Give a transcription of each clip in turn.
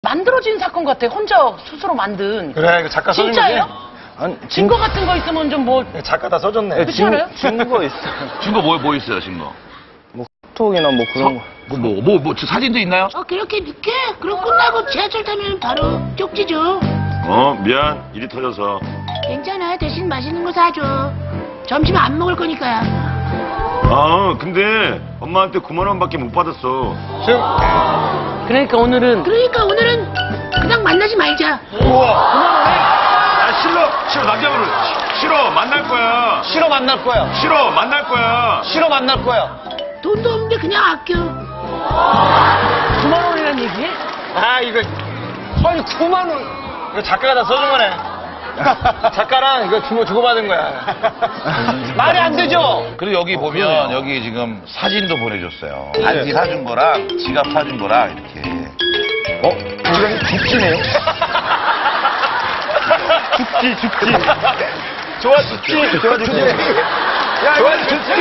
만들어진 사건 같아. 혼자 스스로 만든. 그래, 작가 써준 거지? 진짜예요? 아니, 증거 같은 거 있으면 좀 뭐. 작가 다 써줬네. 그렇지 않아요? 증거 있어. 증거 뭐 있어요, 증거? 뭐 톡이나 뭐 그런 거. 저 사진도 있나요? 그렇게 늦게? 그럼 끝나고 지하철 타면 바로 쪽지죠. 미안. 일이 터져서. 괜찮아. 대신 맛있는 거 사줘. 점심 안 먹을 거니까요. 근데 엄마한테 9만 원밖에 못 받았어. 그러니까 오늘은. 그냥 만나지 말자. 싫어, 남자분을. 싫어, 만날 거야. 싫어 만날 거야. 싫어, 만날 거야. 싫어 만날 거야. 돈도 없는데 그냥 아껴. 9만 원이란 얘기해? 이거. 아니, 9만 원. 이거 작가가 다 써준 거네. 작가랑 이거 주고받은 거야. 말이 안 되죠? 그리고 여기 보면 여기 지금 사진도 보내줬어요. 반지 사준 거랑 지갑 사준 거랑 이렇게. 지금 죽지네요? 죽지. 좋아, 죽지. 야, 좋아, 죽지.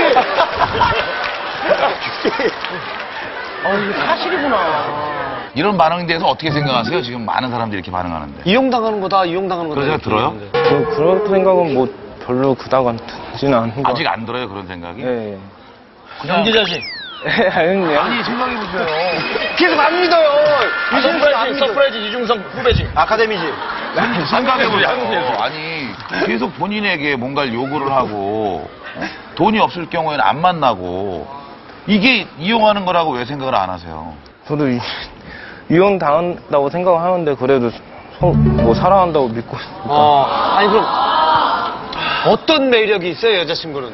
이게 사실이구나. 이런 반응에 대해서 어떻게 생각하세요? 지금 많은 사람들이 이렇게 반응하는데. 이용당하는 거다. 그런 생각 들어요? 그런 생각은 뭐 별로 그닥 안 드지는 않은 거. 아직 안 들어요, 그런 생각이? 예. 연기 자신. 아니요. 아니, 생각해보세요. 계속 안 믿어요. 서프라이즈 이중성 후배지. 아카데미지. 생각해보세요. 아니, 계속 본인에게 뭔가를 요구를 하고, 돈이 없을 경우에는 안 만나고, 이게 이용하는 거라고 왜 생각을 안 하세요? 저도 이용 당한다고 생각을 하는데 그래도 뭐 사랑한다고 믿고 있으니까. 아니, 그럼 어떤 매력이 있어요, 여자친구는?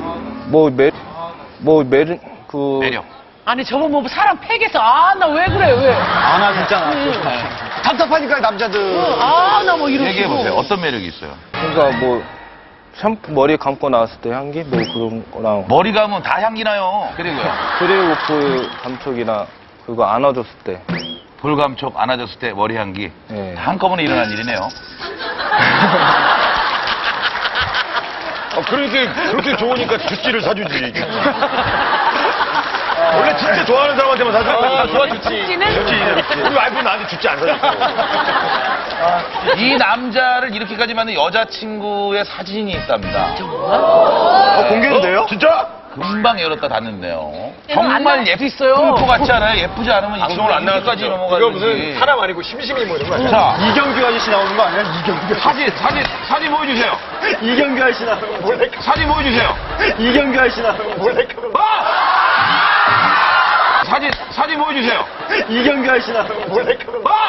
매력. 아니, 저번 뭐 사람 팩에서, 나 왜 그래, 왜? 나 진짜 답답하니까, 남자들. 나 뭐 이러고. 얘기해보세요. 어떤 매력이 있어요? 그러니까 뭐 샴푸 머리 감고 나왔을 때 향기 뭐 그런 거랑 머리 감으면 다 향기 나요. 그리고요. 그리고 그 감촉이나 그거 안아줬을 때. 볼감촉 안아줬을 때 머리 향기. 예. 한꺼번에 일어난 일이네요. 그렇게 좋으니까 주찌를 사주지. 원래 진짜 좋아하는 사람한테만 사주는 거야. 좋아, 좋지. 주찌. 우리 와이프는 나한테 주찌 안 사줬어. 이 남자를 이렇게까지 만든 여자친구의 사진이 있답니다. 공개도 돼요? 진짜? 금방 열었다 닫는데요. 안 나올 정말 수도 있어요. 예쁠 것 같지 않아요? 예쁘지 않으면 방송을 안 이까지 나갔죠. 넘어가지. 이거 무슨 사람 아니고 심심이 뭐 이런 거 아니야? 자. 이경규 아저씨 나오는 거 아니야? 이경규. 사진 보여주세요. 이경규 아저씨 나오는 거 몰래카. 사진 보여주세요. 이경규 아저씨 나오는 거 몰래카. 사진 보여주세요. 이경규 아저씨 나오는 거 몰래카.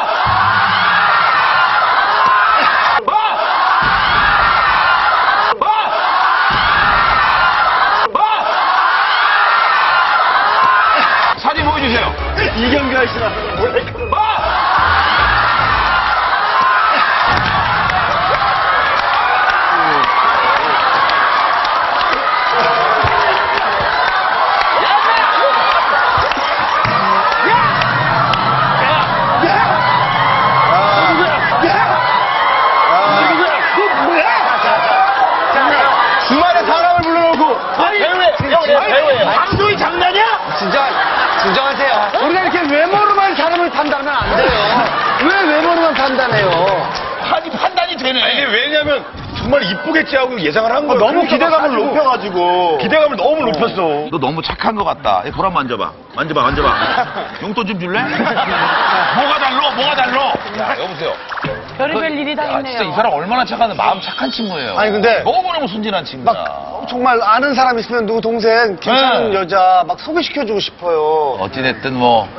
사진 보여주세요. 이경규 아저씨 나오는 거 몰래카. 주말에 사람을 불러놓고 배우예요. 방송이 장난이야? 진짜 진정하세요. 우리가 이렇게 외모로만 사람을 판단하면 안 돼요. 왜 외모로만 판단해요? 판단이 되네. 아니, 왜냐면 정말 이쁘겠지 하고 예상을 한 거야. 너무 기대감을 높여가지고. 기대감을 너무 높였어. 너 너무 착한 것 같다. 볼 한번 만져봐. 만져봐. 용돈 좀 줄래? 뭐가 달러? 야, 여보세요. 별의별 일이 다 있네요. 진짜 이 사람 얼마나 착한데 마음 착한 친구예요. 아니, 근데 너무너무 순진한 친구야. 막 정말 아는 사람 있으면 누구 동생 괜찮은 여자 막 소개시켜주고 싶어요. 어찌됐든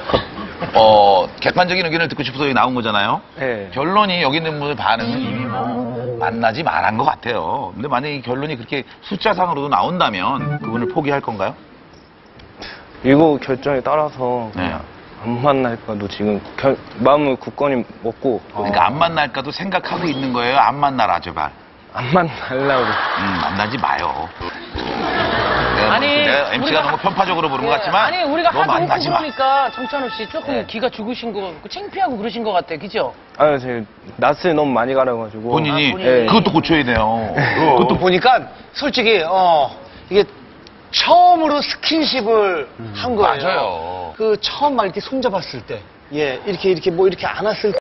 객관적인 의견을 듣고 싶어서 여기 나온 거잖아요. 예. 결론이 여기 있는 분들 반응은 이미 만나지 말한 것 같아요. 근데 만약에 이 결론이 그렇게 숫자상으로도 나온다면 그분을 포기할 건가요? 이거 결정에 따라서 네. 안 만날까도 지금 마음을 굳건히 먹고 그러니까 안 만날까도 생각하고 있는 거예요? 안 만나라, 제발. 안 만나려고. 만나지 마요. 아니, 내가 MC가 너무 편파적으로 보는 것 같지만 아니, 우리가 너 하도 만나지 웃고 마. 그러니까 정찬호 씨 조금 네. 기가 죽으신 거 같고 창피하고 그러신 것 같아, 그죠? 아니, 제가 낯을 너무 많이 가려가지고. 본인이 본인이. 그것도 고쳐야 돼요. 그것도 보니까 솔직히 이게 처음으로 스킨십을 한 거예요. 맞아요. 그 처음 막 이렇게 손잡았을 때, 이렇게 뭐 이렇게 안았을 때.